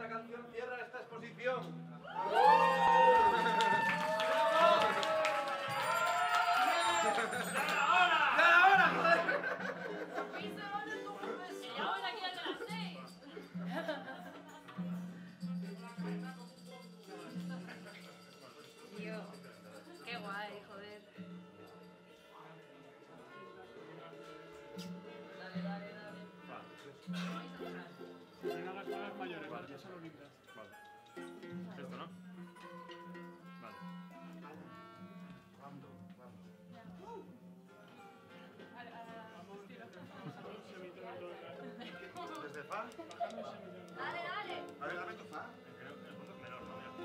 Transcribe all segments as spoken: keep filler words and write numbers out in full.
esta canción cierra esta exposición. Tío, qué guay, joder. Dale, dale, dale. Venga, las palabras mayores, vale, ya son lindas. Vale. Esto, ¿no? Vale. ¿Cuándo? ¿Cuándo? ¿Desde fa? Dale, dale. A ver, dame tu fa. Creo que el punto es menor, ¿no? Mira.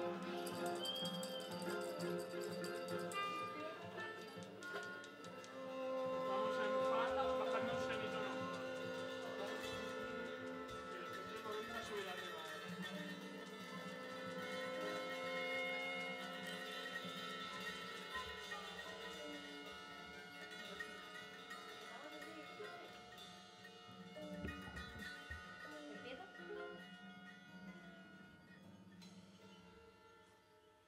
Vamos en fa, bajando en semitono. Y después de columna subir arriba. ¿Empieza?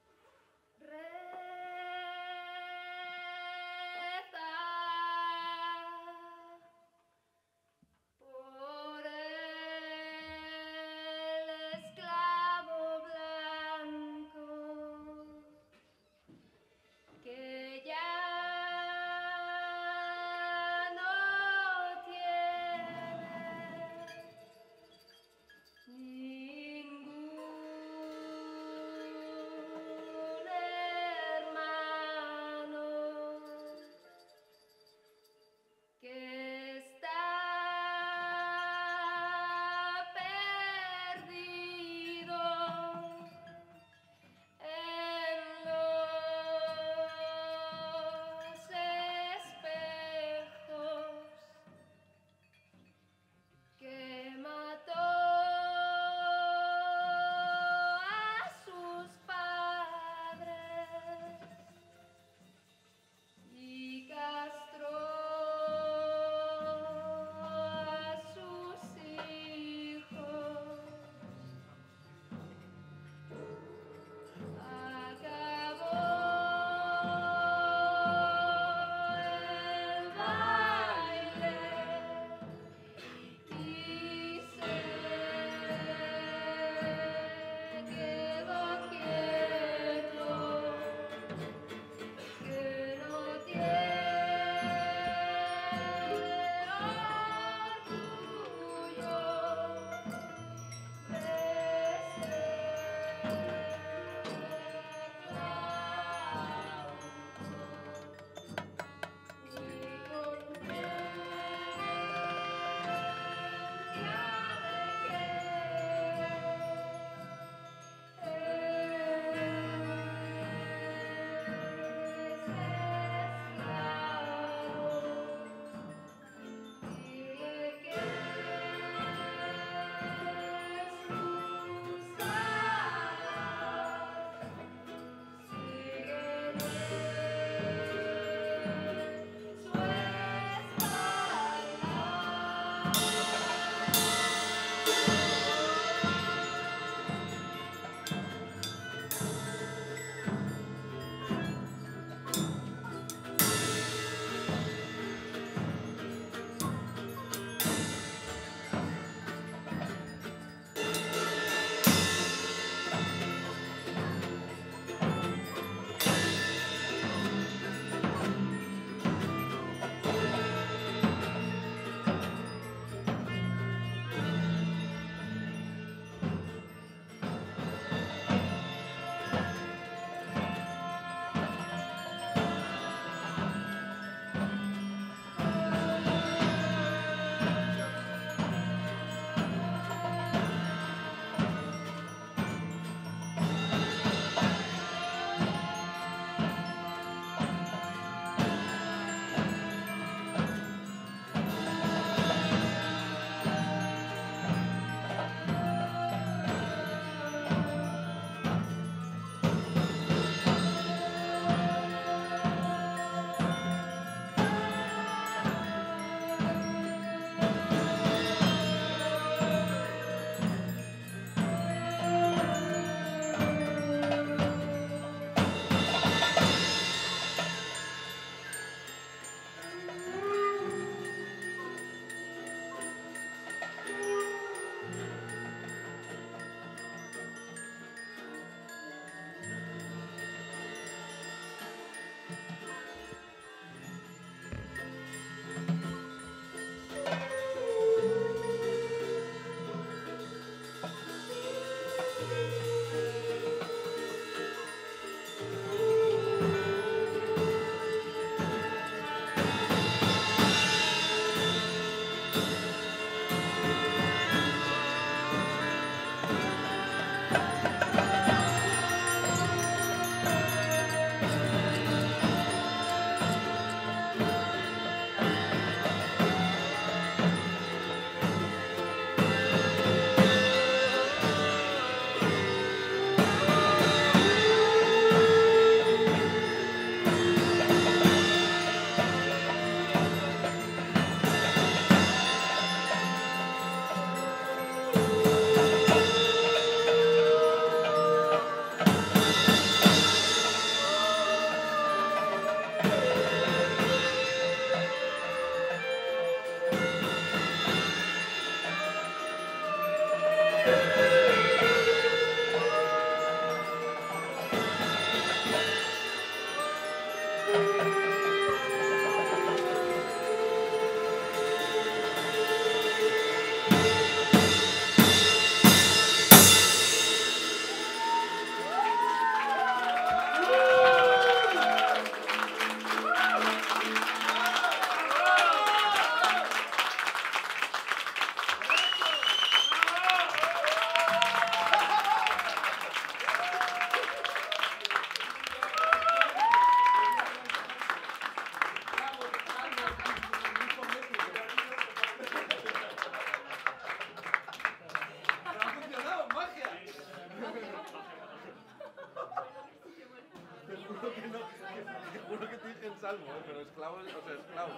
salvo, ¿eh? Pero esclavo, o sea, esclavo.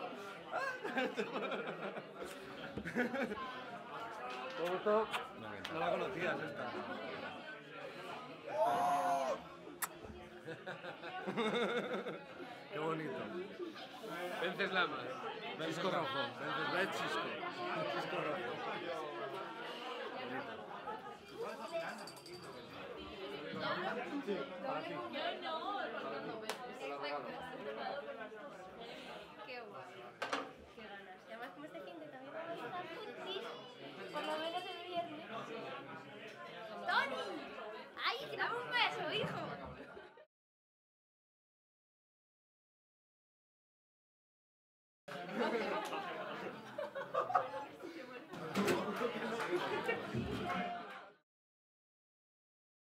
¿Cómo está? No la conocías esta. Qué bonito. Vences Lamas. Cisco rojo. Vences Red Cisco. Cisco rojo. Para ti. Qué guay. Qué ganas. Y además, como este fin de también vamos a estar juntis.